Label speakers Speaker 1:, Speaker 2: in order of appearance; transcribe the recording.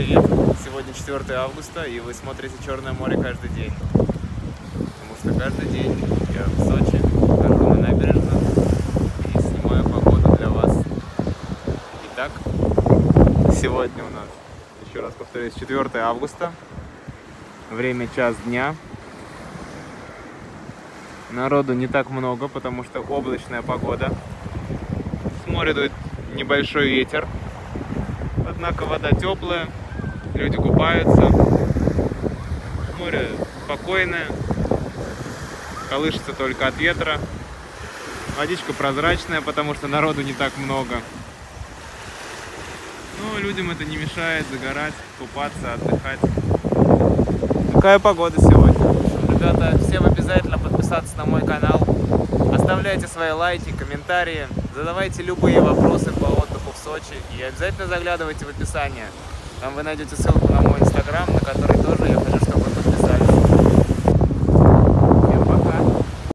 Speaker 1: привет! Сегодня 4 августа, и вы смотрите Черное море каждый день. Потому что каждый день я в Сочи, хожу на набережную и снимаю погоду для вас. Итак, сегодня у нас, еще раз повторюсь, 4 августа, время час дня. Народу не так много, потому что облачная погода. С моря дует небольшой ветер. Однако вода теплая, люди купаются, море спокойное, колышется только от ветра, водичка прозрачная, потому что народу не так много. Но людям это не мешает загорать, купаться, отдыхать. Такая погода сегодня. Ребята, всем обязательно подписаться на мой канал, оставляйте свои лайки, комментарии, задавайте любые вопросы по отдыху в Сочи и обязательно заглядывайте в описание. Там вы найдете ссылку на мой инстаграм, на который тоже я хожу